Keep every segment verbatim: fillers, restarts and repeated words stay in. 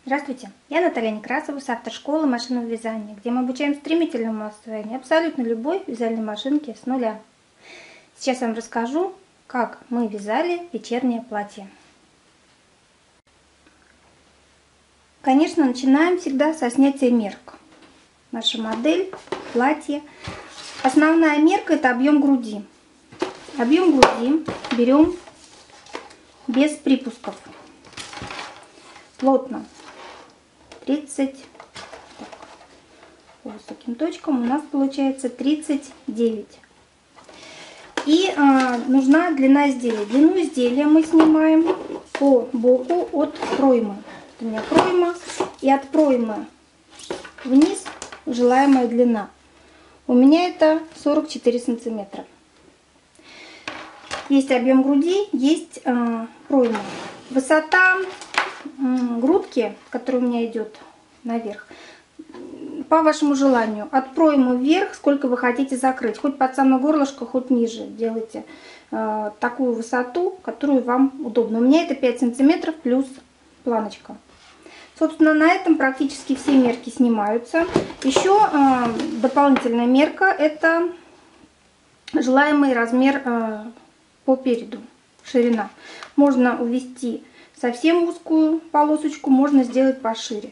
Здравствуйте, я Наталья Некрасова с автошколы машинного вязания, где мы обучаем стремительному освоению абсолютно любой вязальной машинки с нуля. Сейчас я вам расскажу, как мы вязали вечернее платье. Конечно, начинаем всегда со снятия мерок. Наша модель, платье. Основная мерка – это объем груди. Объем груди берем без припусков. Плотно. тридцать, так, по высоким точкам у нас получается тридцать девять. И а, нужна длина изделия. Длину изделия мы снимаем по боку от проймы. У меня пройма, и от проймы вниз желаемая длина. У меня это сорок четыре сантиметра. Есть объем груди, есть а, пройма. Высота грудки, которая у меня идет наверх, по вашему желанию, от проймы вверх, сколько вы хотите закрыть, хоть под самое горлышко, хоть ниже, делайте э, такую высоту, которую вам удобно. У меня это пять сантиметров плюс планочка. Собственно, на этом практически все мерки снимаются. Еще э, дополнительная мерка – это желаемый размер э, по переду, ширина. Можно увести совсем узкую полосочку, можно сделать пошире.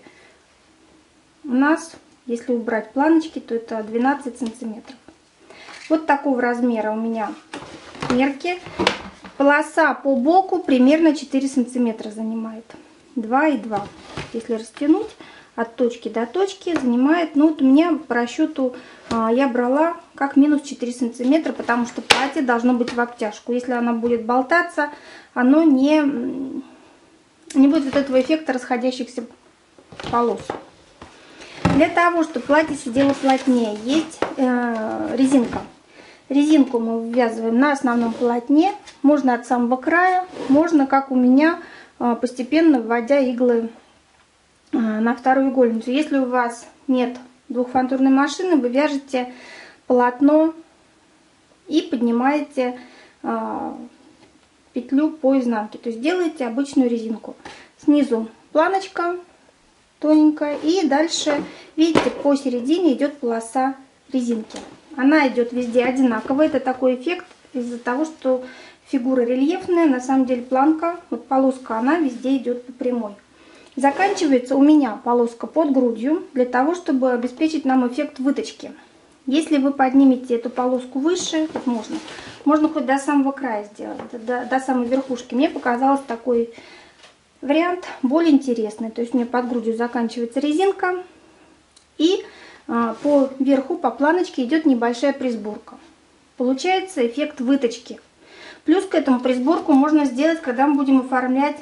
У нас, если убрать планочки, то это двенадцать сантиметров. Вот такого размера у меня мерки. Полоса по боку примерно четыре сантиметра занимает. два и два. Если растянуть от точки до точки, занимает, ну вот у меня по расчету я брала как минус четыре сантиметра, потому что платье должно быть в обтяжку. Если оно будет болтаться, оно не... не будет вот этого эффекта расходящихся полос. Для того, чтобы платье сидело плотнее, есть э, резинка. Резинку мы ввязываем на основном полотне. Можно от самого края, можно, как у меня, э, постепенно вводя иглы э, на вторую игольницу. Если у вас нет двухфантурной машины, вы вяжете полотно и поднимаете э, петлю по изнанке, то есть делаете обычную резинку. Снизу планочка тоненькая, и дальше, видите, посередине идет полоса резинки. Она идет везде одинаково. Это такой эффект из-за того, что фигура рельефная, на самом деле планка, вот полоска, она везде идет по прямой. Заканчивается у меня полоска под грудью, для того, чтобы обеспечить нам эффект выточки. Если вы поднимете эту полоску выше, вот можно, можно хоть до самого края сделать, до, до самой верхушки. Мне показалось такой вариант более интересный. То есть у меня под грудью заканчивается резинка, и а, по верху, по планочке идет небольшая присборка. Получается эффект выточки. Плюс к этому присборку можно сделать, когда мы будем оформлять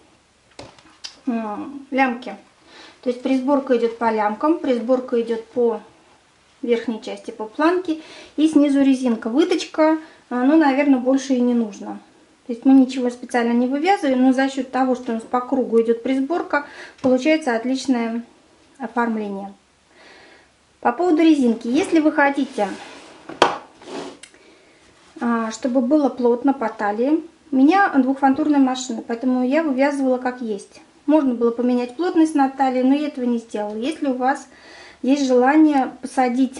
а, лямки. То есть присборка идет по лямкам, присборка идет по верхней части, по планке, и снизу резинка. Выточка, ну, наверное, больше и не нужно. То есть мы ничего специально не вывязываем, но за счет того, что у нас по кругу идет присборка, получается отличное оформление. По поводу резинки. Если вы хотите, чтобы было плотно по талии, у меня двухфантурная машина, поэтому я вывязывала как есть. Можно было поменять плотность на талии, но я этого не сделала. Если у вас есть желание посадить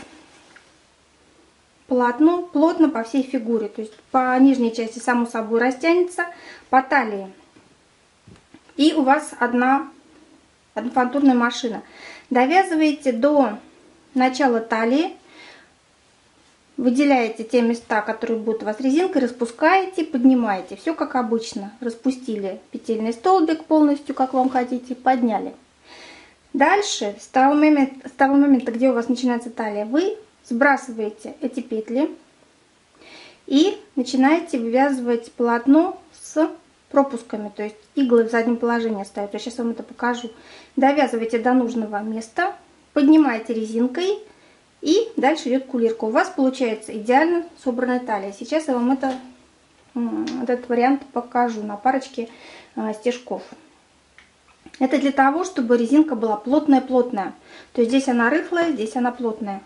полотно плотно по всей фигуре, то есть по нижней части само собой растянется, по талии, и у вас одна однофантурная машина, довязываете до начала талии, выделяете те места, которые будут у вас резинкой, распускаете, поднимаете, все как обычно. Распустили петельный столбик полностью, как вам хотите, подняли. Дальше, с того момента, с того момента, где у вас начинается талия, вы сбрасываете эти петли и начинаете вывязывать полотно с пропусками, то есть иглы в заднем положении ставят. Я сейчас вам это покажу. Довязываете до нужного места, поднимаете резинкой, и дальше идет кулирка. У вас получается идеально собранная талия. Сейчас я вам это, этот вариант покажу на парочке стежков. Это для того, чтобы резинка была плотная-плотная. То есть здесь она рыхлая, здесь она плотная.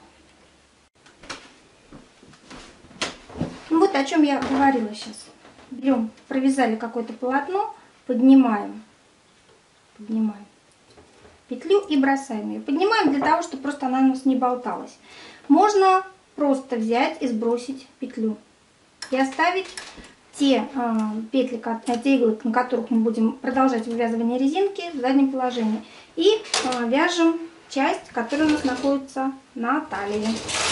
Ну вот о чем я говорила сейчас. Берем, провязали какое-то полотно, поднимаем, поднимаем. петлю и бросаем ее. Поднимаем для того, чтобы просто она у нас не болталась. Можно просто взять и сбросить петлю и оставить те э, петли, те иглы, на которых мы будем продолжать вывязывание резинки, в заднем положении. И э, вяжем часть, которая у нас находится на талии.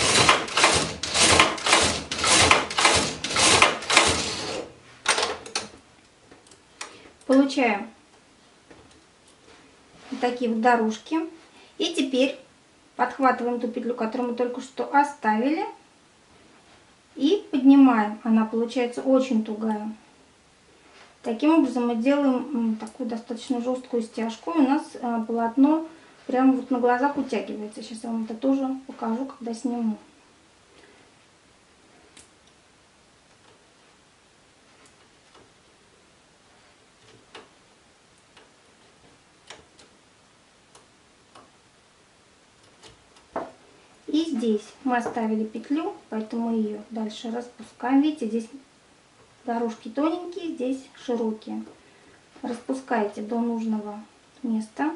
Получаем вот такие вот дорожки. И теперь подхватываем ту петлю, которую мы только что оставили, и поднимаем. Она получается очень тугая. Таким образом мы делаем такую достаточно жесткую стяжку. У нас полотно прямо вот на глазах утягивается. Сейчас я вам это тоже покажу, когда сниму. И здесь мы оставили петлю, поэтому ее дальше распускаем. Видите, здесь дорожки тоненькие, здесь широкие. Распускаете до нужного места.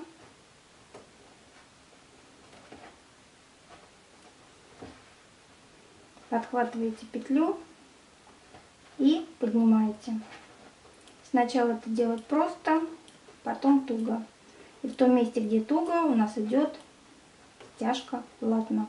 Подхватываете петлю и поднимаете. Сначала это делать просто, потом туго. И в том месте, где туго, у нас идет стяжка полотна.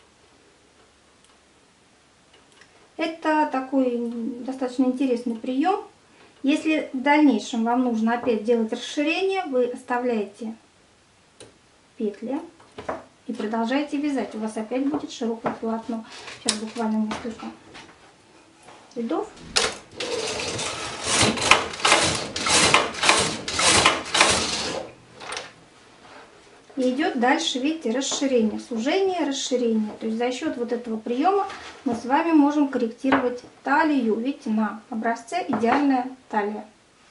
Это такой достаточно интересный прием. Если в дальнейшем вам нужно опять делать расширение, вы оставляете петли и продолжаете вязать. У вас опять будет широкое полотно. Сейчас буквально несколько рядов. И идет дальше, видите, расширение, сужение, расширение. То есть за счет вот этого приема мы с вами можем корректировать талию. Видите, на образце идеальная талия.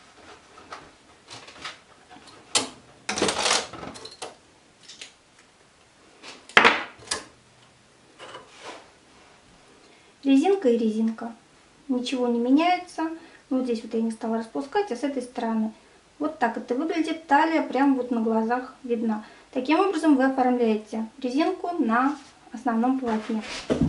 Резинка и резинка. Ничего не меняется. Вот здесь вот я не стала распускать, а с этой стороны. Вот так это выглядит. Талия прямо вот на глазах видна. Таким образом вы оформляете резинку на основном полотне.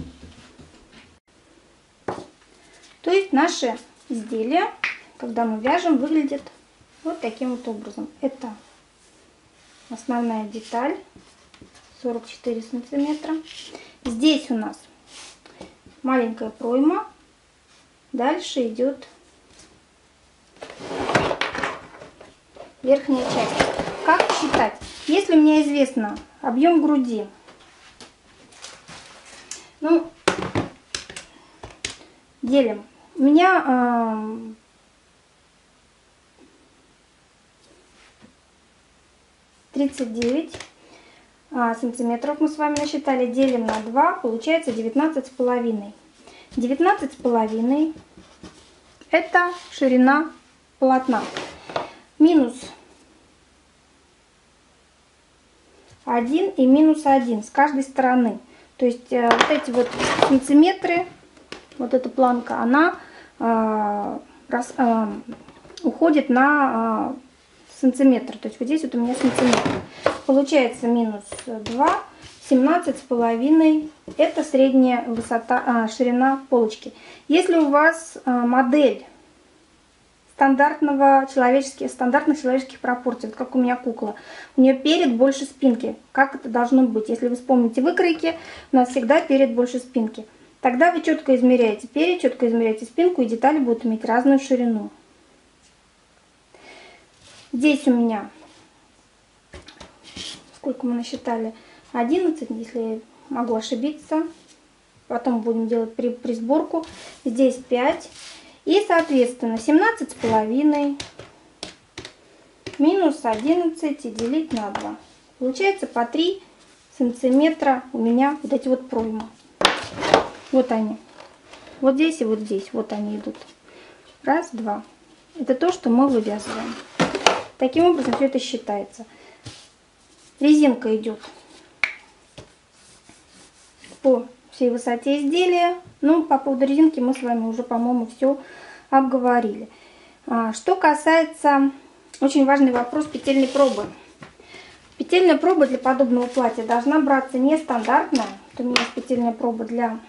То есть наши изделия, когда мы вяжем, выглядят вот таким вот образом. Это основная деталь, сорок четыре сантиметра. Здесь у нас маленькая пройма. Дальше идет верхняя часть. Как считать? Если у меня известно объем груди, ну, делим. У меня э, тридцать девять э, сантиметров мы с вами насчитали, делим на два, получается девятнадцать с половиной. девятнадцать с половиной это ширина полотна. Минус один и минус один с каждой стороны. То есть э, вот эти вот сантиметры, вот эта планка, она э, раз, э, уходит на э, сантиметр. То есть вот здесь вот у меня сантиметр. Получается минус два, семнадцать с половиной. Это средняя высота, э, ширина полочки. Если у вас э, модель стандартного человеческих, стандартных человеческих пропорций, вот как у меня кукла. У нее перед больше спинки. Как это должно быть? Если вы вспомните выкройки, у нас всегда перед больше спинки. Тогда вы четко измеряете перед, четко измеряете спинку, и детали будут иметь разную ширину. Здесь у меня, сколько мы насчитали? одиннадцать, если я могу ошибиться. Потом будем делать при, при сборку. Здесь пять. И, соответственно, семнадцать с половиной минус одиннадцать и делить на два. Получается по три сантиметра у меня вот эти вот проймы. Вот они. Вот здесь и вот здесь. Вот они идут. Раз, два. Это то, что мы вывязываем. Таким образом все это считается. Резинка идет по всей высоте изделия. Ну, по поводу резинки мы с вами уже, по-моему, все обговорили. Что касается, очень важный вопрос петельной пробы. Петельная проба для подобного платья должна браться нестандартная. Вот у меня есть петельная проба для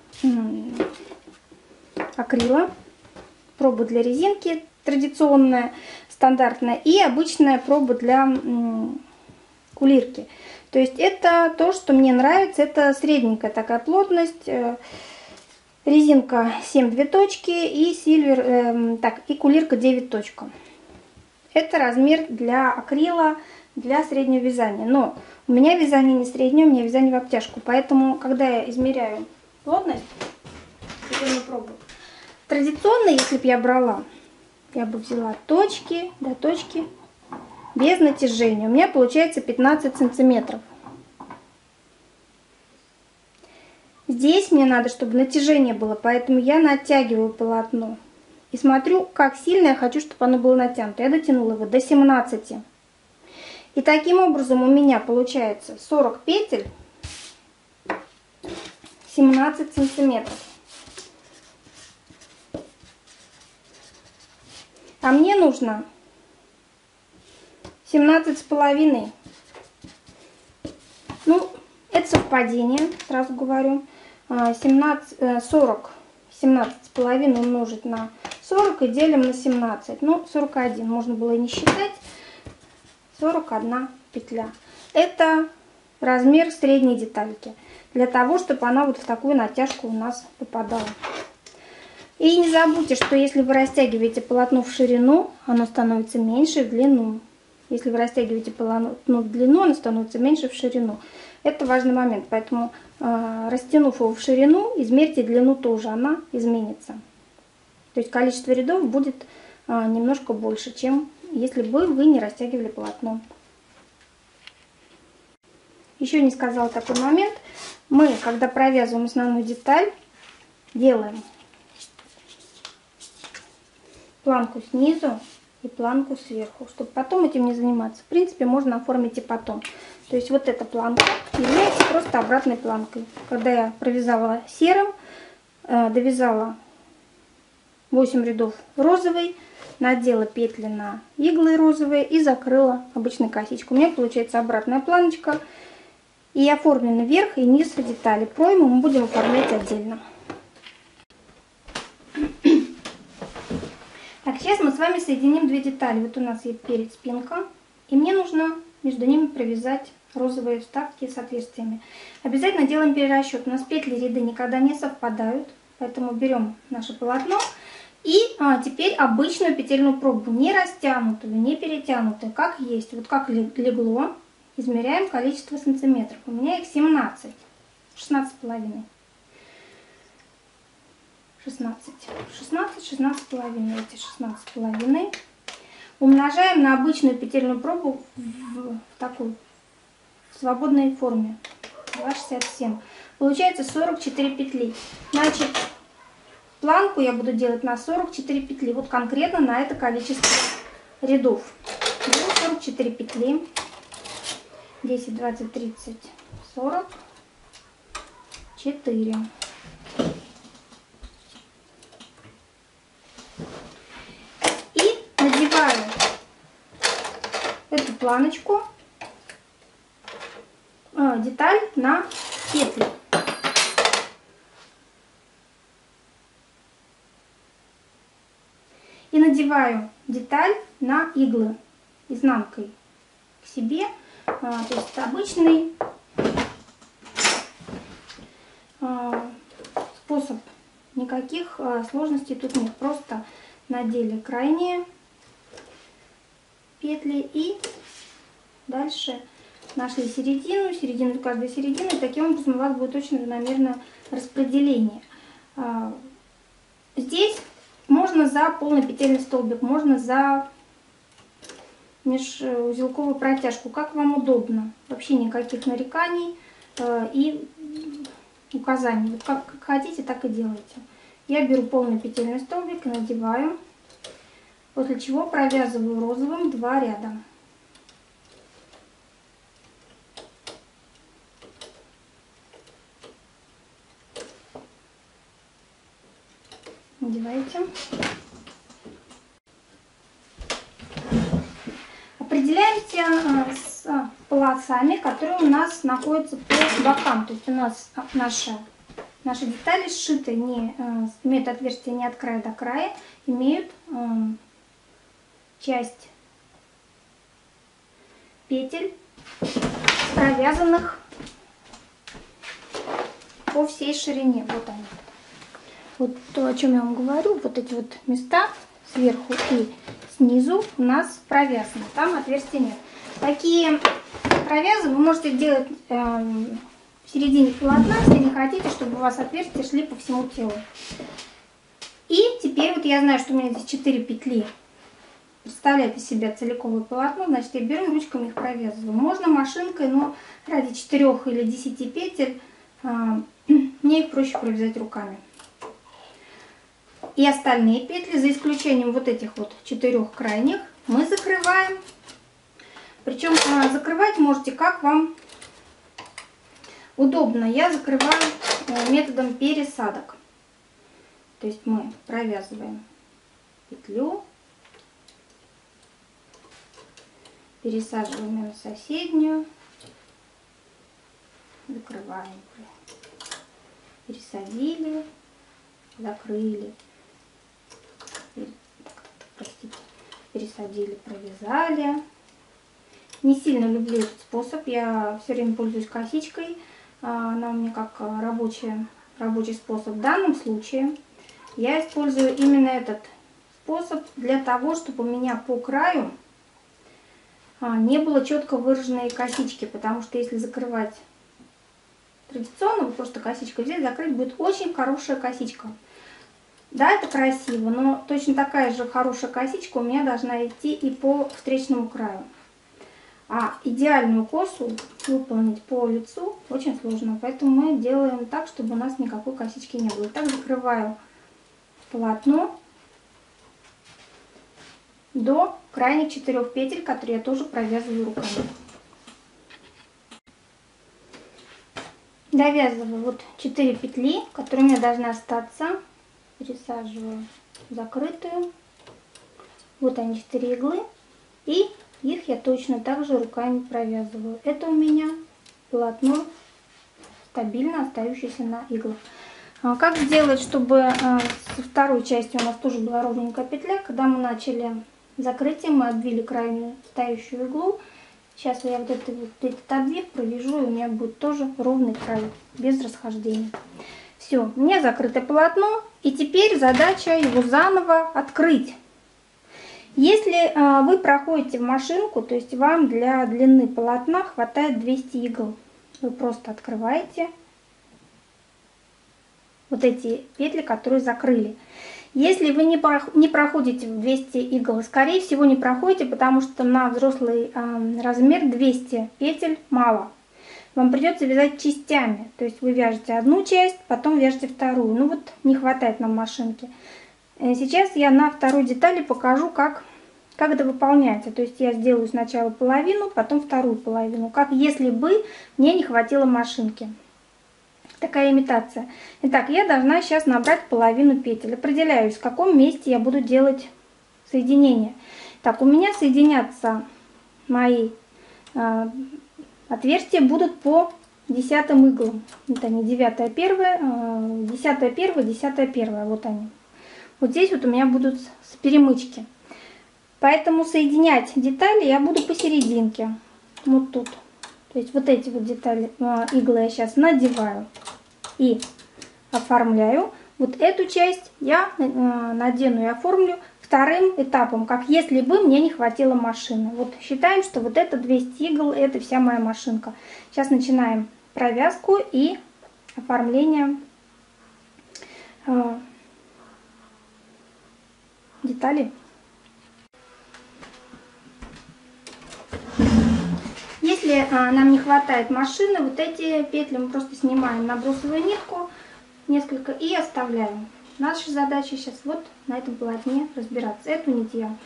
акрила, проба для резинки традиционная, стандартная, и обычная проба для кулирки. То есть это то, что мне нравится, это средненькая такая плотность, резинка семь две точки и сильвер, э, так, и кулирка девять точка. Это размер для акрила, для среднего вязания. Но у меня вязание не среднее, у меня вязание в обтяжку. Поэтому, когда я измеряю плотность, я пробую. Традиционно, если бы я брала, я бы взяла точки до точки без натяжения. У меня получается пятнадцать сантиметров. Здесь мне надо, чтобы натяжение было, поэтому я натягиваю полотно. И смотрю, как сильно я хочу, чтобы оно было натянуто. Я дотянула его до семнадцати. И таким образом у меня получается сорок петель, семнадцать сантиметров. А мне нужно семнадцать с половиной. Ну, это совпадение, сразу говорю. семнадцать, сорок, семнадцать с половиной умножить на сорок и делим на семнадцать. Ну, сорок один, можно было и не считать. сорок одна петля. Это размер средней детальки. Для того, чтобы она вот в такую натяжку у нас попадала. И не забудьте, что если вы растягиваете полотно в ширину, оно становится меньше в длину. Если вы растягиваете полотно в длину, оно становится меньше в ширину. Это важный момент, поэтому э, растянув его в ширину, измерьте длину тоже, она изменится. То есть количество рядов будет э, немножко больше, чем если бы вы не растягивали полотно. Еще не сказала такой момент. Мы, когда провязываем основную деталь, делаем планку снизу и планку сверху, чтобы потом этим не заниматься. В принципе, можно оформить и потом. То есть вот эта планка является просто обратной планкой. Когда я провязала серым, э, довязала восемь рядов розовый, надела петли на иглы розовые и закрыла обычной косичкой. У меня получается обратная планочка. И оформлены верх и низ детали. Пройму мы будем оформлять отдельно. Так, сейчас мы с вами соединим две детали. Вот у нас есть перед спинка, и мне нужно между ними провязать розовые вставки с отверстиями. Обязательно делаем перерасчет. У нас петли ряды никогда не совпадают, поэтому берем наше полотно и а, теперь обычную петельную пробу, не растянутую, не перетянутую, как есть, вот как легло. Измеряем количество сантиметров. У меня их семнадцать, шестнадцать с половиной. шестнадцать, шестнадцать, шестнадцать с половиной, эти шестнадцать с половиной. Умножаем на обычную петельную пробу в такой в свободной форме. два шестьдесят семь. Получается сорок четыре петли. Значит, планку я буду делать на сорок четыре петли. Вот конкретно на это количество рядов. Беру сорок четыре петли. десять, двадцать, тридцать, сорок четыре. И надеваю эту планочку, э, деталь на петли. И надеваю деталь на иглы изнанкой к себе. А, то есть обычный а, способ, никаких а, сложностей тут нет. Просто надели крайние петли и дальше нашли середину, середину каждой середины. Таким образом у вас будет очень равномерное распределение. А, здесь можно за полный петельный столбик, можно за межузелковую протяжку, как вам удобно. Вообще никаких нареканий э, и указаний. Вот как, как хотите, так и делайте. Я беру полный петельный столбик и надеваю, после чего провязываю розовым два ряда. Надевайте. Определяемся с полосами, которые у нас находятся по бокам. То есть у нас наша, наши детали сшиты, не, э, имеют отверстие не от края до края, имеют э, часть петель, провязанных по всей ширине. Вот они. Вот то, о чем я вам говорю, вот эти вот места сверху и снизу у нас провязаны. Там отверстия нет. Такие провязы вы можете делать э, в середине полотна, если не хотите, чтобы у вас отверстия шли по всему телу. И теперь вот я знаю, что у меня здесь четыре петли. Представляет из себя целиковое полотно, значит я беру ручками их провязываю. Можно машинкой, но ради четырёх или десяти петель э, мне их проще провязать руками. И остальные петли, за исключением вот этих вот четырех крайних, мы закрываем. Причем э, закрывать можете как вам удобно. Я закрываю э, методом пересадок. То есть мы провязываем петлю, пересаживаем ее на соседнюю, закрываем, пересадили, закрыли, простите, пересадили, провязали. Не сильно люблю этот способ, я все время пользуюсь косичкой, она у меня как рабочий, рабочий способ. В данном случае я использую именно этот способ для того, чтобы у меня по краю не было четко выраженной косички, потому что если закрывать традиционно, вы просто косичкой взять, закрыть, будет очень хорошая косичка. Да, это красиво, но точно такая же хорошая косичка у меня должна идти и по встречному краю. А идеальную косу выполнить по лицу очень сложно, поэтому мы делаем так, чтобы у нас никакой косички не было. Так закрываю полотно до крайних четырех петель, которые я тоже провязываю руками. Довязываю вот четыре петли, которые у меня должны остаться. Пересаживаю закрытую. Вот они, четыре иглы. И их я точно так же руками провязываю. Это у меня полотно стабильно остающееся на иглах. А как сделать, чтобы со второй частью у нас тоже была ровненькая петля? Когда мы начали закрытие, мы обвили крайнюю стоящую иглу. Сейчас я вот этот, вот этот обвив провяжу, и у меня будет тоже ровный край, без расхождений. Все, у меня закрыто полотно, и теперь задача его заново открыть. Если а, вы проходите в машинку, то есть вам для длины полотна хватает двухсот игл, вы просто открываете вот эти петли, которые закрыли. Если вы не, про, не проходите в двести игл, скорее всего не проходите, потому что на взрослый а, размер двести петель мало. Вам придется вязать частями, то есть вы вяжете одну часть, потом вяжете вторую. Ну вот не хватает нам машинки. Сейчас я на второй детали покажу, как, как это выполняется. То есть я сделаю сначала половину, потом вторую половину. Как если бы мне не хватило машинки. Такая имитация. Итак, я должна сейчас набрать половину петель. Определяюсь, в каком месте я буду делать соединение. Так, у меня соединяться мои э, отверстия будут по десятым иглам. Это они девятая, первая, десятая, первая, десятая, первая. Вот они. Вот здесь вот у меня будут с перемычки. Поэтому соединять детали я буду посерединке. Вот тут. То есть вот эти вот детали, иглы я сейчас надеваю и оформляю. Вот эту часть я надену и оформлю вторым этапом, как если бы мне не хватило машины. Вот считаем, что вот это двести игл, это вся моя машинка. Сейчас начинаем провязку и оформление э, деталей. Если э, нам не хватает машины, вот эти петли мы просто снимаем на бросовую нитку несколько и оставляем. Наша задача сейчас вот на этом полотне разбираться. Эту нить я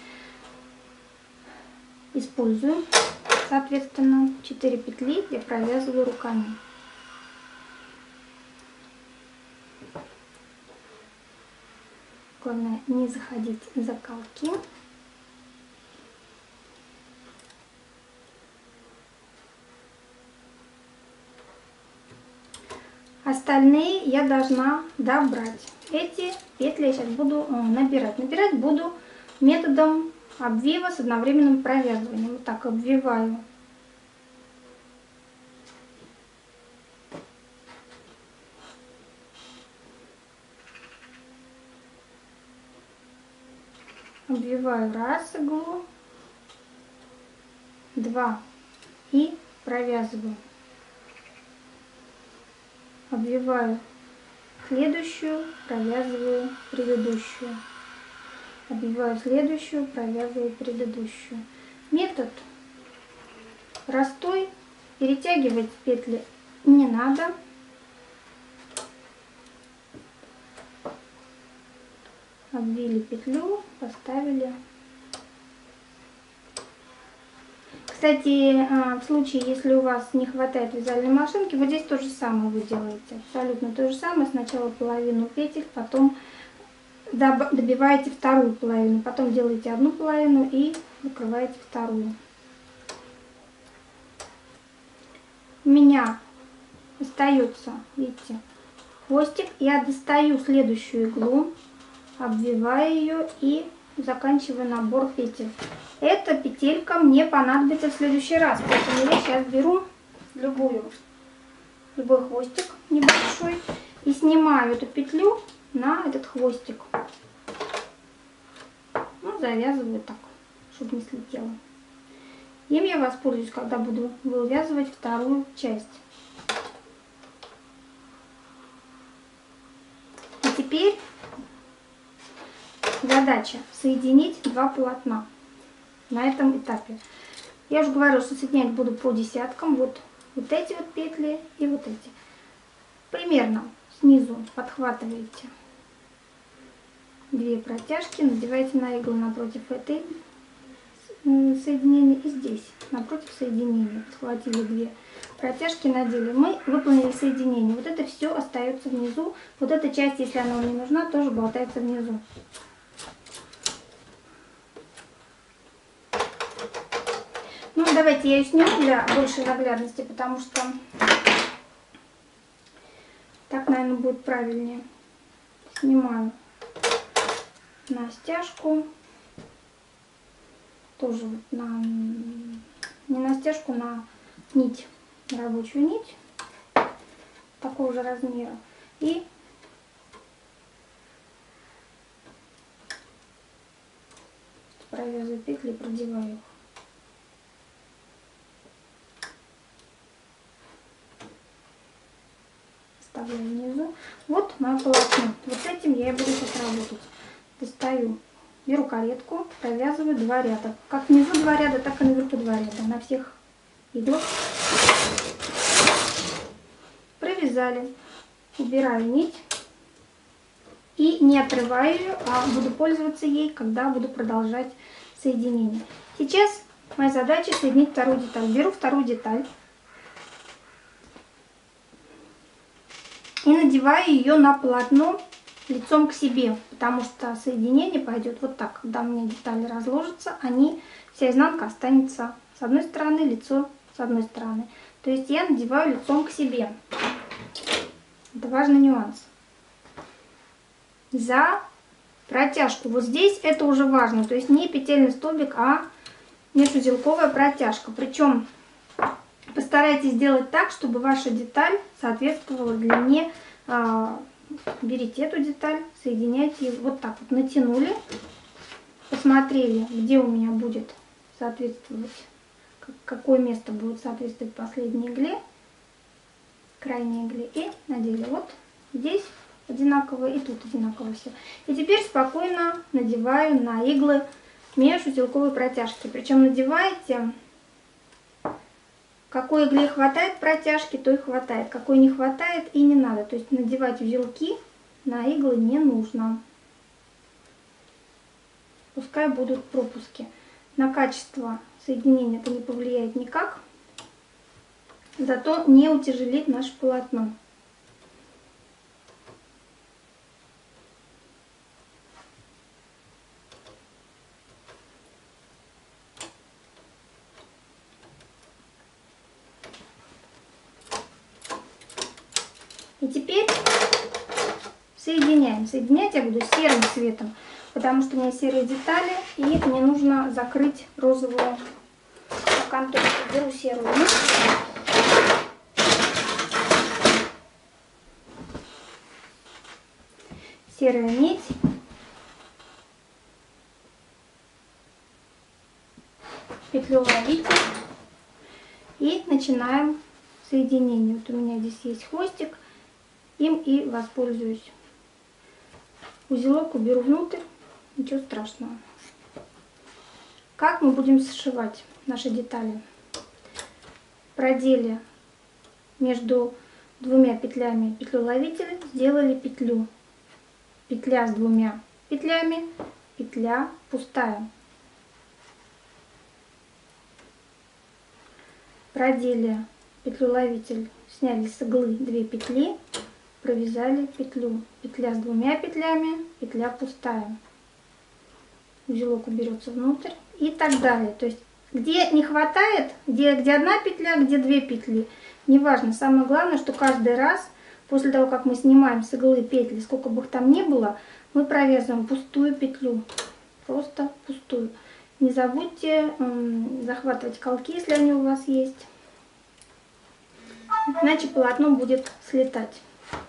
использую. Соответственно, четыре петли я провязываю руками. Главное не заходить в закалки. остальные я должна добрать. Эти петли я сейчас буду набирать. Набирать буду методом обвива с одновременным провязыванием. Вот так обвиваю. Обвиваю раз иглу, два и провязываю. Обвиваю следующую, провязываю предыдущую. Обвиваю следующую, провязываю предыдущую. Метод простой. Перетягивать петли не надо. Обвили петлю, поставили. Кстати, в случае, если у вас не хватает вязальной машинки, вот здесь то же самое вы делаете. Абсолютно то же самое. Сначала половину петель, потом добиваете вторую половину, потом делаете одну половину и выкрываете вторую. У меня остается, видите, хвостик. Я достаю следующую иглу, обвиваю ее и заканчиваю набор петель. Эта петелька мне понадобится в следующий раз, поэтому я сейчас беру любую, любой хвостик небольшой и снимаю эту петлю на этот хвостик. Ну, завязываю так, чтобы не слетело. Им я воспользуюсь, когда буду вывязывать вторую часть. И теперь задача соединить два полотна на этом этапе. Я уже говорила, что соединять буду по десяткам. Вот, вот эти вот петли и вот эти. Примерно снизу подхватываете две протяжки, надеваете на иглу напротив этой соединения и здесь напротив соединения. Подхватили две протяжки, надели. Мы выполнили соединение. Вот это все остается внизу. Вот эта часть, если она вам не нужна, тоже болтается внизу. Ну, давайте я ее сниму для большей наглядности, потому что так, наверное, будет правильнее. Снимаю на стяжку. Тоже вот на, не на стяжку, на нить, на рабочую нить такого же размера. И провязываю петли и продеваю их. Оставляю внизу. Вот мое полотно. Вот этим я и буду сейчас работать. Достаю. Беру каретку, провязываю два ряда. Как внизу два ряда, так и наверху два ряда. На всех иглах. Провязали. Убираю нить. И не отрываю ее, а буду пользоваться ей, когда буду продолжать соединение. Сейчас моя задача соединить вторую деталь. Беру вторую деталь. И надеваю ее на полотно лицом к себе, потому что соединение пойдет вот так. Когда у меня детали разложатся, они, вся изнанка останется с одной стороны, лицо с одной стороны. То есть я надеваю лицом к себе. Это важный нюанс. За протяжку. Вот здесь это уже важно. То есть не петельный столбик, а межузелковая протяжка. Причем постарайтесь сделать так, чтобы ваша деталь соответствовала длине. Берите эту деталь, соединяйте ее вот так вот, натянули, посмотрели, где у меня будет соответствовать, какое место будет соответствовать последней игле, крайней игле, и надели. Вот здесь одинаково и тут одинаково все. И теперь спокойно надеваю на иглы межузелковой протяжки. Причем надеваете, какой игле хватает протяжки, то и хватает. Какой не хватает, и не надо. То есть надевать узелки на иглы не нужно. Пускай будут пропуски. На качество соединения это не повлияет никак. Зато не утяжелит наше полотно. И теперь соединяем. Соединять я буду серым цветом, потому что у меня серые детали, и мне нужно закрыть розовую окантовку. Беру серую нить. Серая нить. Петлю-ловитель. И начинаем соединение. Вот у меня здесь есть хвостик, им и воспользуюсь. Узелок уберу внутрь, ничего страшного. Как мы будем сшивать наши детали? В проделе между двумя петлями петлю-ловитель сделали петлю. Петля с двумя петлями, петля пустая. В проделе петлю-ловитель сняли с иглы две петли, провязали петлю. Петля с двумя петлями, петля пустая. Узелок уберется внутрь и так далее. То есть где не хватает, где, где одна петля, где две петли, неважно. Самое главное, что каждый раз после того, как мы снимаем с иглы петли, сколько бы их там ни было, мы провязываем пустую петлю. Просто пустую. Не забудьте м, захватывать колки, если они у вас есть. Иначе полотно будет слетать.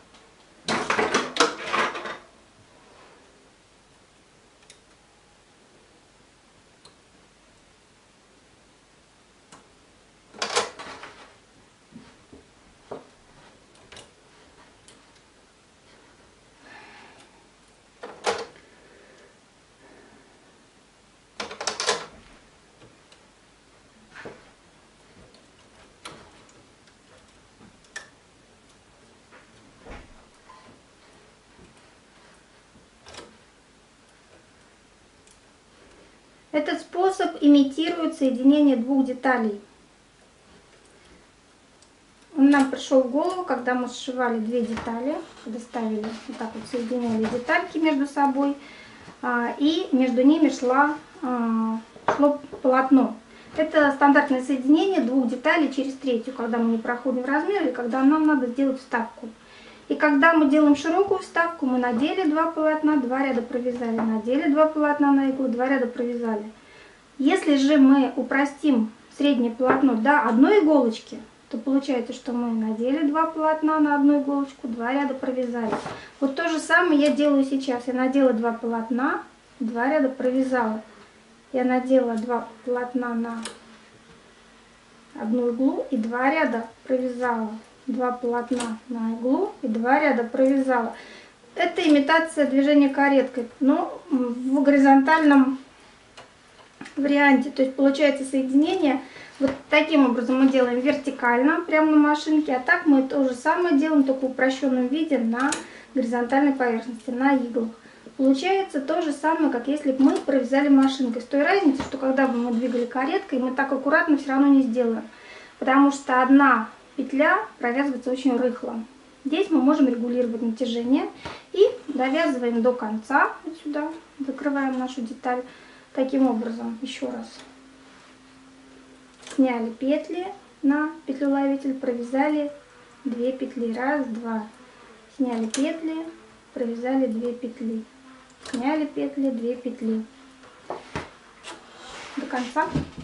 Этот способ имитирует соединение двух деталей. Он нам пришел в голову, когда мы сшивали две детали, когда ставили, вот так вот соединяли детальки между собой, и между ними шла, шло полотно. Это стандартное соединение двух деталей через третью, когда мы не проходим размер и когда нам надо сделать вставку. И когда мы делаем широкую вставку, мы надели два полотна, два ряда провязали, надели два полотна на иглу, два ряда провязали. Если же мы упростим среднее полотно до одной иголочки, то получается, что мы надели два полотна на одну иголочку, два ряда провязали. Вот то же самое я делаю сейчас. Я надела два полотна, два ряда провязала. Я надела два полотна на одну иглу и два ряда провязала. Два полотна на иглу и два ряда провязала. Это имитация движения кареткой, но в горизонтальном варианте. То есть получается соединение вот таким образом мы делаем вертикально, прямо на машинке, а так мы то же самое делаем, только в упрощенном виде на горизонтальной поверхности, на иглах. Получается то же самое, как если бы мы провязали машинкой. С той разницей, что когда бы мы двигали кареткой, мы так аккуратно все равно не сделаем, потому что одна петля провязывается очень рыхло. Здесь мы можем регулировать натяжение и довязываем до конца, вот сюда, закрываем нашу деталь. Таким образом, еще раз, сняли петли на петлю-ловитель, провязали две петли, раз, два, сняли петли, провязали две петли, сняли петли, две петли, до конца.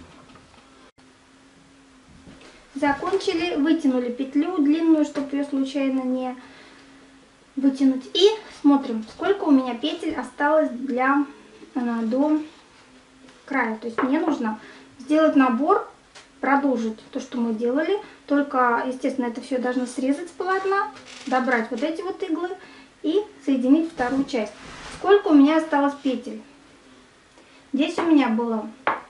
Закончили, вытянули петлю длинную, чтобы ее случайно не вытянуть. И смотрим, сколько у меня петель осталось для, до края. То есть мне нужно сделать набор, продолжить то, что мы делали. Только, естественно, это все должно срезать с полотна, добрать вот эти вот иглы и соединить вторую часть. Сколько у меня осталось петель? Здесь у меня было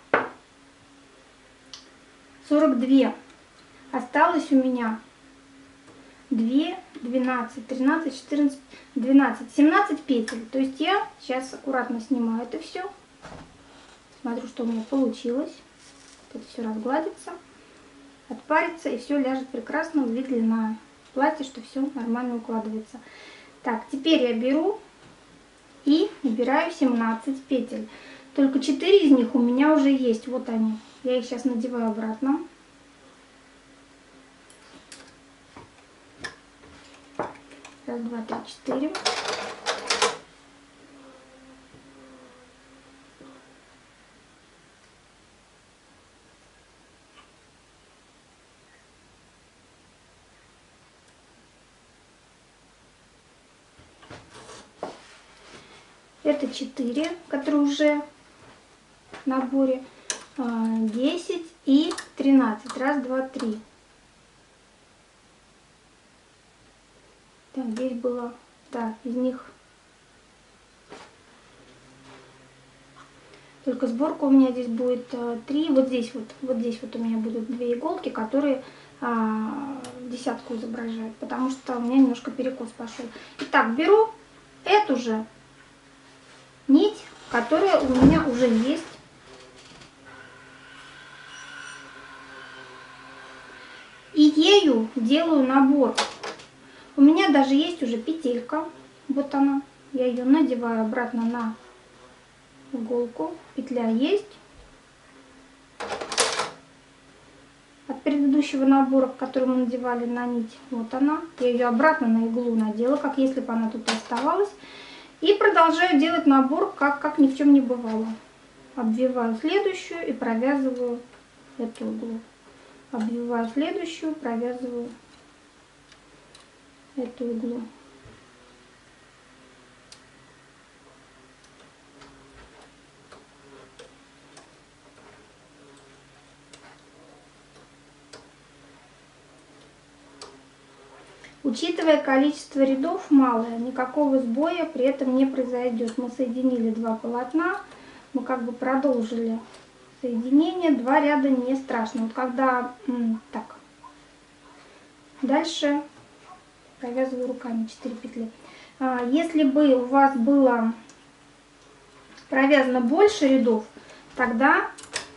сорок две. Осталось у меня две, двенадцать, тринадцать, четырнадцать, двенадцать, семнадцать петель. То есть я сейчас аккуратно снимаю это все. Смотрю, что у меня получилось. Это все разгладится, отпарится, и все ляжет прекрасно. Вы видели на платье, что все нормально укладывается. Так, теперь я беру и набираю семнадцать петель. Только четыре из них у меня уже есть. Вот они. Я их сейчас надеваю обратно. Раз, два, три, четыре. Это четыре, которые уже в наборе. десять и тринадцать. Раз, два, три. Так, здесь было, да, из них только сборка у меня здесь будет три. Вот здесь вот, вот здесь вот у меня будут две иголки, которые а, десятку изображают, потому что у меня немножко перекос пошел. Итак, беру эту же нить, которая у меня уже есть. И ею делаю набор. У меня даже есть уже петелька. Вот она. Я ее надеваю обратно на иголку. Петля есть. От предыдущего набора, который мы надевали на нить. Вот она. Я ее обратно на иглу надела, как если бы она тут оставалась. И продолжаю делать набор, как, как ни в чем не бывало. Обвиваю следующую и провязываю эту иглу. Обвиваю следующую, провязываю эту иглу. Учитывая количество рядов малое, никакого сбоя при этом не произойдет. Мы соединили два полотна, мы как бы продолжили соединение, два ряда не страшно. Вот когда так, дальше провязываю руками четыре петли. Если бы у вас было провязано больше рядов, тогда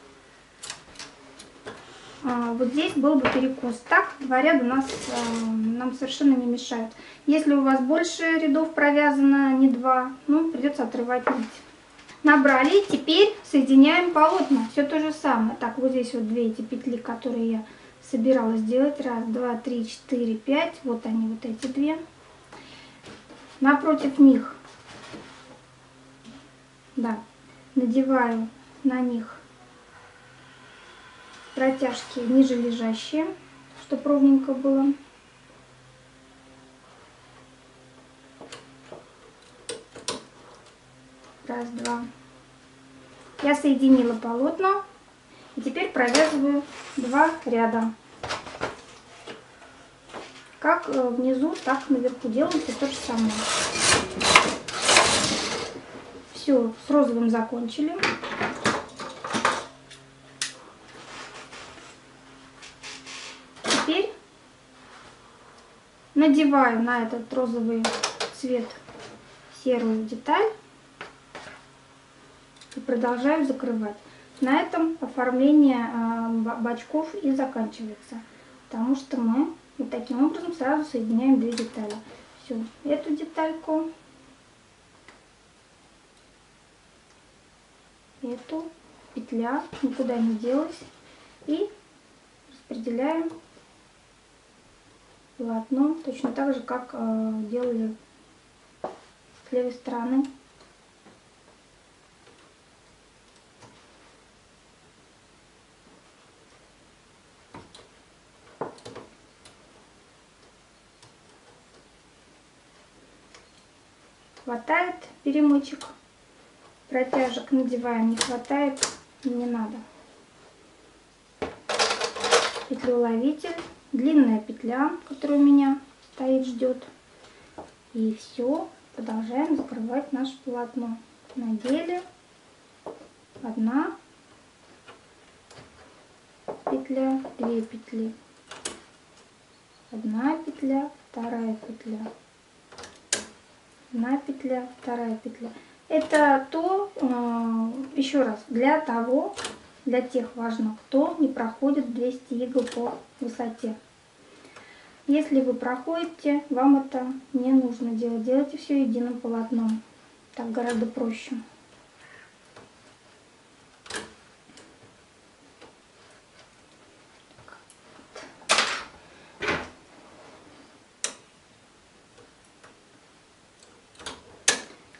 вот здесь был бы перекос. Так, два ряда нас, нам совершенно не мешают. Если у вас больше рядов провязано, не два, ну, придется отрывать нить. Набрали, теперь соединяем полотна. Все то же самое. Так, вот здесь вот две эти петли, которые я собиралась сделать. Раз, два, три, четыре, пять. Вот они, вот эти две. Напротив них, да, надеваю на них протяжки ниже лежащие, чтобы ровненько было. Раз, два. Я соединила полотна. И теперь провязываю два ряда. Как внизу, так наверху делаем все то же самое. Все, с розовым закончили. Теперь надеваю на этот розовый цвет серую деталь и продолжаю закрывать. На этом оформление бачков и заканчивается, потому что мы вот таким образом сразу соединяем две детали. Все, эту детальку, эту, петля никуда не делась, и распределяем полотно точно так же, как э, делали с левой стороны. Хватает перемычек, протяжек надеваем, не хватает, не надо. Петлеуловитель, длинная петля, которая у меня стоит, ждет. И все, продолжаем закрывать наше полотно. Надели одна петля, две петли, одна петля, вторая петля. Одна петля, вторая петля. Это то, еще раз, для того, для тех важно, кто не проходит двести игл по высоте. Если вы проходите, вам это не нужно делать. Делайте все единым полотном. Так гораздо проще.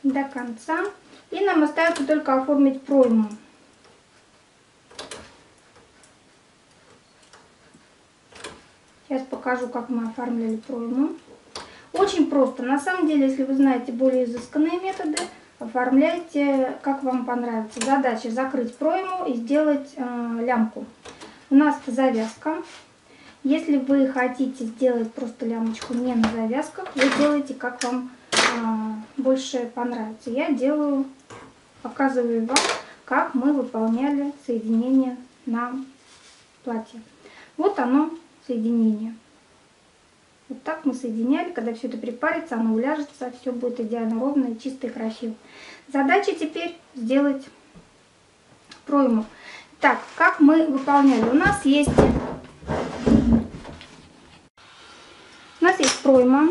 до конца. И нам остается только оформить пройму. Сейчас покажу, как мы оформляли пройму. Очень просто. На самом деле, если вы знаете более изысканные методы, оформляйте, как вам понравится. Задача закрыть пройму и сделать э, лямку. У нас завязка. Если вы хотите сделать просто лямочку не на завязках, вы делаете, как вам э, больше понравится. Я делаю, показываю вам, как мы выполняли соединение на платье. Вот оно, соединение. Вот так мы соединяли. Когда все это припарится, оно уляжется, все будет идеально ровно и чисто и красиво. Задача теперь сделать пройму. Так, как мы выполняли? У нас есть, у нас есть пройма.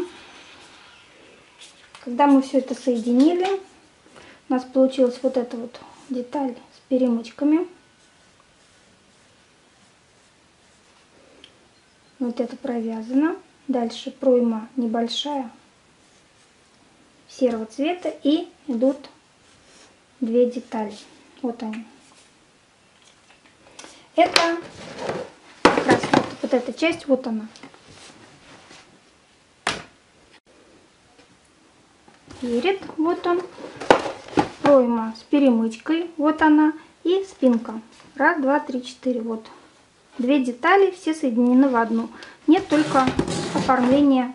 Когда мы все это соединили, у нас получилась вот эта вот деталь с перемычками. Вот это провязано. Дальше пройма небольшая, серого цвета, и идут две детали. Вот они. Это как раз вот, вот эта часть, вот она. Перед, вот он. Пройма с перемычкой, вот она. И спинка. Раз, два, три, четыре. Вот. Две детали, все соединены в одну. Нет только оформления.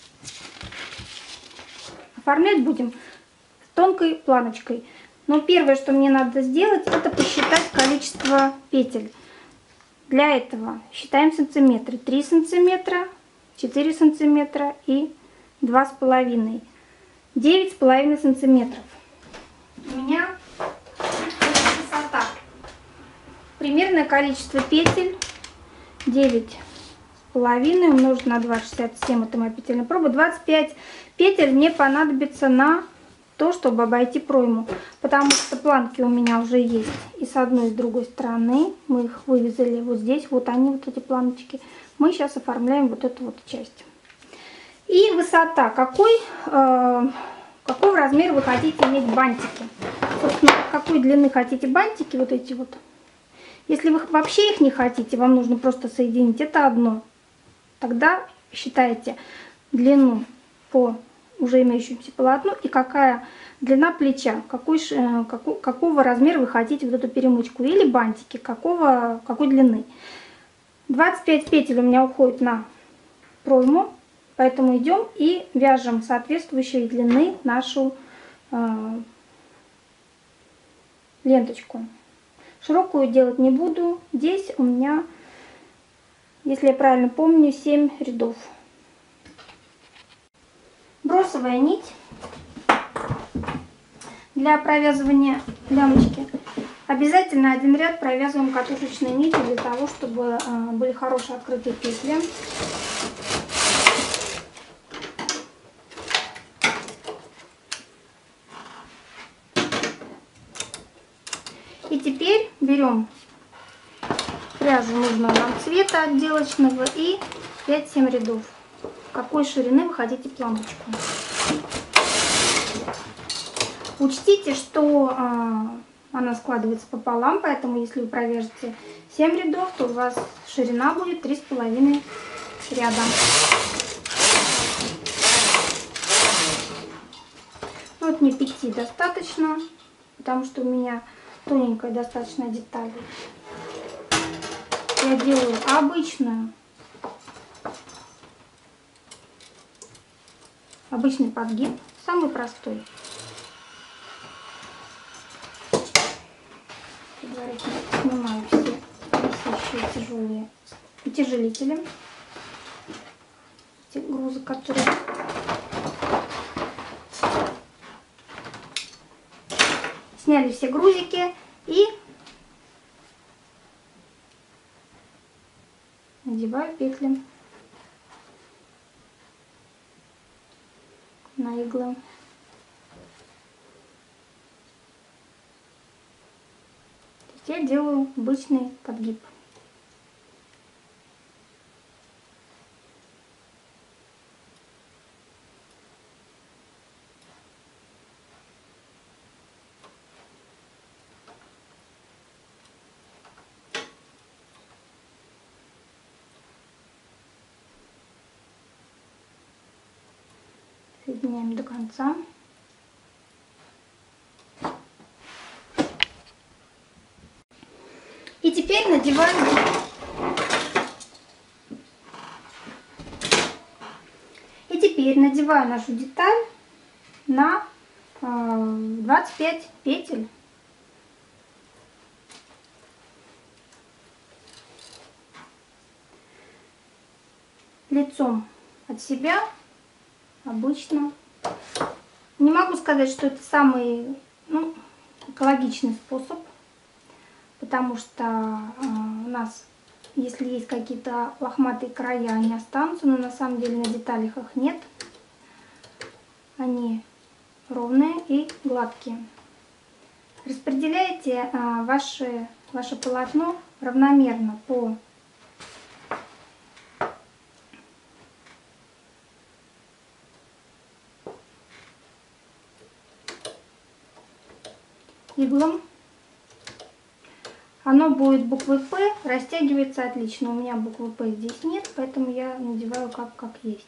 Оформлять будем тонкой планочкой. Но первое, что мне надо сделать, это посчитать количество петель. Для этого считаем сантиметры. три сантиметра, четыре сантиметра и два с половиной. девять с половиной сантиметров. У меня высота. Примерное количество петель девять с половиной умножить на два, шестьдесят семь, это моя петельная проба. двадцать пять петель мне понадобится на то, чтобы обойти пройму, потому что планки у меня уже есть и с одной, и с другой стороны. Мы их вывязали вот здесь, вот они, вот эти планочки. Мы сейчас оформляем вот эту вот часть. И высота. Какой, э, какого размера вы хотите иметь бантики? Собственно, какой длины хотите бантики, вот эти вот. Если вы вообще их не хотите, вам нужно просто соединить, это одно. Тогда считайте длину по уже имеющемуся полотну и какая длина плеча, какой, какого, какого размера вы хотите вот эту перемычку или бантики, какого, какой длины. двадцать пять петель у меня уходит на пройму, поэтому идем и вяжем соответствующей длины нашу э, ленточку. Широкую делать не буду. Здесь у меня, если я правильно помню, семь рядов. Бросовая нить для провязывания лямочки. Обязательно один ряд провязываем катушечной нитью для того, чтобы были хорошие открытые петли. И теперь берем пряжу нужного нам цвета отделочного и пять-семь рядов. Какой ширины вы хотите планочку. Учтите, что э, она складывается пополам, поэтому если вы провяжете семь рядов, то у вас ширина будет три с половиной ряда. Вот мне пяти достаточно, потому что у меня тоненькая достаточно деталь. Я делаю обычную, обычный подгиб, самый простой. Предварительно снимаю все висящие тяжелые утяжелители, эти грузы, которые сняли все грузики и надеваю петли на иглы. Я делаю обычный подгиб. Соединяем до конца. И теперь надеваем. И теперь надеваю нашу деталь на двадцать пять петель. Лицом от себя обычно. Не могу сказать, что это самый, ну, экологичный способ, потому что э, у нас, если есть какие-то лохматые края, они останутся, но на самом деле на деталях их нет. Они ровные и гладкие. Распределяйте э, ваше, ваше полотно равномерно по иглам. Оно будет буквой П, растягивается отлично. У меня буквы П здесь нет, поэтому я надеваю как, как есть.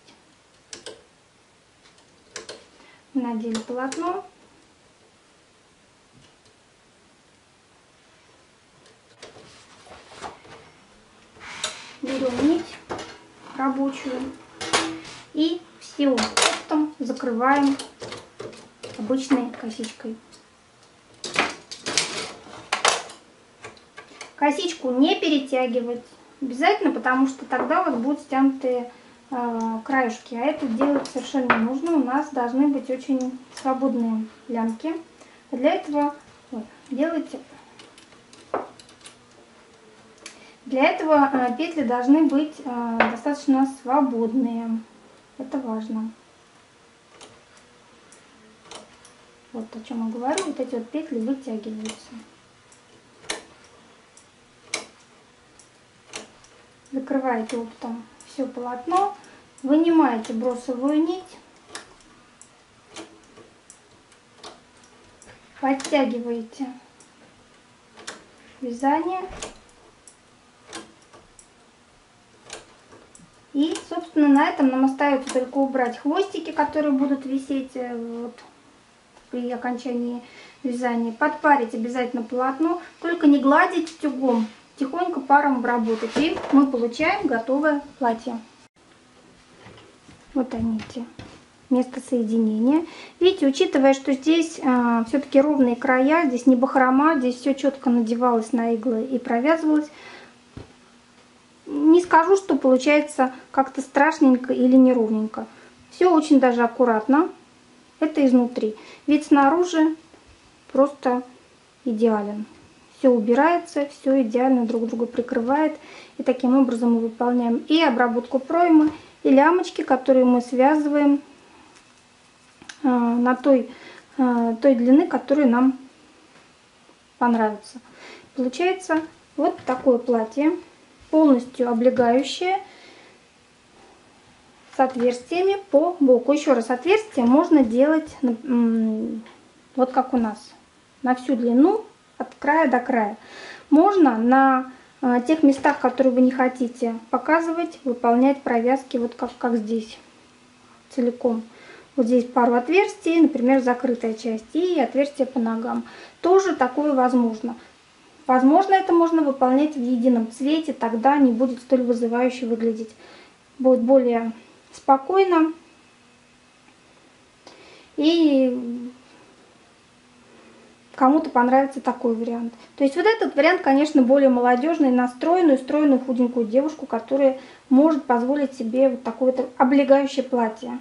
Надели полотно. Берем нить рабочую и всем потом закрываем обычной косичкой. Косичку не перетягивать обязательно, потому что тогда у вас будут стянутые э, краюшки. А это делать совершенно не нужно. У нас должны быть очень свободные лямки. Для этого вот, делайте. Для этого э, петли должны быть э, достаточно свободные. Это важно. Вот о чем я говорю. Вот эти вот петли вытягиваются. Закрываете оптом все полотно, вынимаете бросовую нить, подтягиваете вязание и, собственно, на этом нам остается только убрать хвостики, которые будут висеть вот при окончании вязания. Подпарить обязательно полотно, только не гладить утюгом. Тихонько паром обработать, и мы получаем готовое платье. Вот они, эти места соединения. Видите, учитывая, что здесь а, все-таки ровные края, здесь не бахрома, здесь все четко надевалось на иглы и провязывалось. Не скажу, что получается как-то страшненько или неровненько. Все очень даже аккуратно. Это изнутри. Вид снаружи просто идеален. Все убирается, все идеально друг друга прикрывает. И таким образом мы выполняем и обработку проймы, и лямочки, которые мы связываем э, на той, э, той длины, которая нам понравится. Получается вот такое платье, полностью облегающее, с отверстиями по боку. Еще раз, отверстия можно делать вот как у нас, на всю длину, от края до края. Можно на э, тех местах, которые вы не хотите показывать, выполнять провязки вот как, как здесь, целиком. Вот здесь пару отверстий, например, закрытая часть, и отверстие по ногам. Тоже такое возможно. Возможно, это можно выполнять в едином цвете, тогда не будет столь вызывающе выглядеть. Будет более спокойно. И кому-то понравится такой вариант. То есть вот этот вариант, конечно, более молодежный, на стройную, стройную худенькую девушку, которая может позволить себе вот такое вот облегающее платье.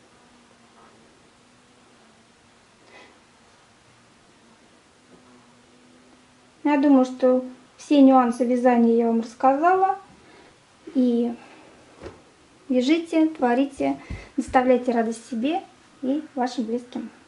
Я думаю, что все нюансы вязания я вам рассказала. И вяжите, творите, доставляйте радость себе и вашим близким.